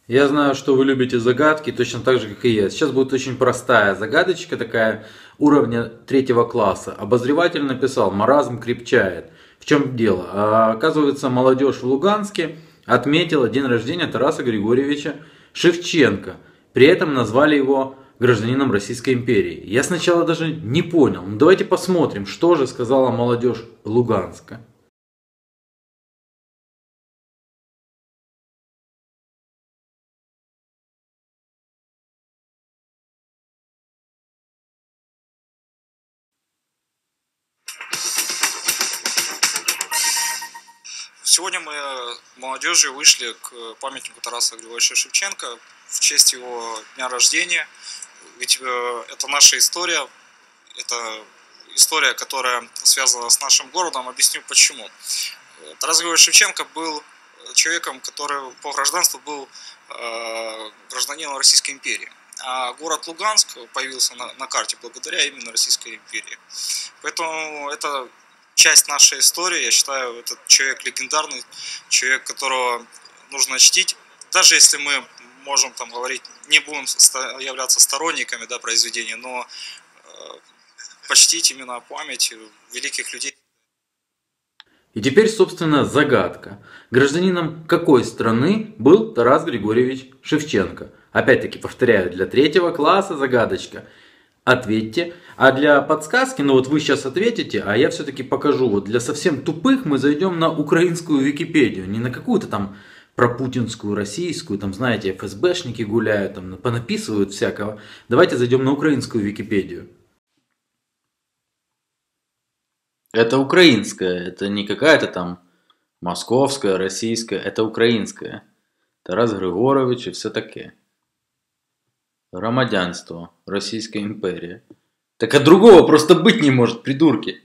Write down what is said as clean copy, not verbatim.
Я знаю, что вы любите загадки, точно так же, как и я. Сейчас будет очень простая загадочка, такая уровня третьего класса. Обозреватель написал: маразм крепчает. В чем дело? Оказывается, молодежь в Луганске отметила день рождения Тараса Григорьевича Шевченко. При этом назвали его гражданином Российской империи. Я сначала даже не понял. Ну, давайте посмотрим, что же сказала молодежь Луганска. Сегодня мы молодежью вышли к памятнику Тараса Григорьевича Шевченко в честь его дня рождения. Ведь это наша история, это история, которая связана с нашим городом. Объясню почему. Тарас Григорьевич Шевченко был человеком, который по гражданству был гражданином Российской империи. А город Луганск появился на карте благодаря именно Российской империи. Поэтому это часть нашей истории. Я считаю, этот человек легендарный, человек, которого нужно чтить. Даже если мы можем там говорить, не будем являться сторонниками, да, произведения, но почтить именно память великих людей. И теперь, собственно, загадка. Гражданином какой страны был Тарас Григорьевич Шевченко? Опять-таки, повторяю, для третьего класса загадочка. Ответьте. А для подсказки, ну вот вы сейчас ответите, а я все-таки покажу. Вот для совсем тупых мы зайдем на украинскую Википедию. Не на какую-то там пропутинскую, российскую, там, знаете, ФСБшники гуляют, там, понаписывают всякого. Давайте зайдем на украинскую Википедию. Это украинская, это не какая-то там московская, российская, это украинская. Тарас Григорович и все таке. Громадянство. Российская империя. Так а другого просто быть не может, придурки.